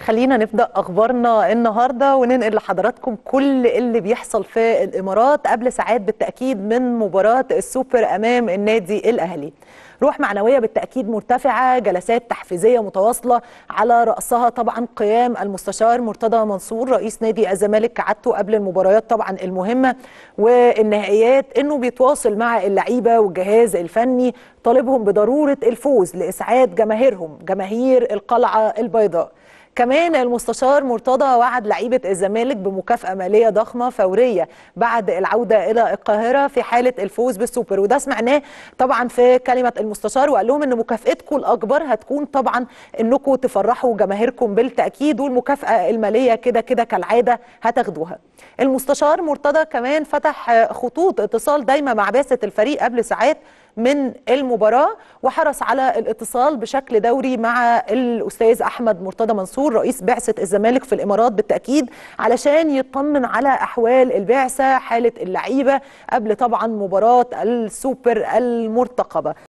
خلينا نبدأ أخبارنا النهاردة وننقل لحضراتكم كل اللي بيحصل في الإمارات قبل ساعات بالتأكيد من مباراة السوبر أمام النادي الأهلي. روح معنوية بالتأكيد مرتفعة، جلسات تحفيزية متواصلة، على رأسها طبعا قيام المستشار مرتضى منصور رئيس نادي الزمالك كعادته قبل المباريات طبعا المهمة والنهائيات، انه بيتواصل مع اللعيبة والجهاز الفني طالبهم بضرورة الفوز لإسعاد جماهيرهم، جماهير القلعة البيضاء. كمان المستشار مرتضى وعد لعيبة الزمالك بمكافأة مالية ضخمة فورية بعد العودة إلى القاهرة في حالة الفوز بالسوبر، وده سمعناه طبعا في كلمة المستشار، وقال لهم إن مكافأتكم الأكبر هتكون طبعا إنكم تفرحوا جماهيركم بالتأكيد، والمكافأة المالية كده كده كالعادة هتاخدوها. المستشار مرتضى كمان فتح خطوط اتصال دايما مع بعثة الفريق قبل ساعات من المباراة، وحرص على الاتصال بشكل دوري مع الأستاذ أحمد مرتضى منصور رئيس بعثة الزمالك في الإمارات بالتأكيد، علشان يطمن على أحوال البعثة، حالة اللعيبة قبل طبعا مباراة السوبر المرتقبة.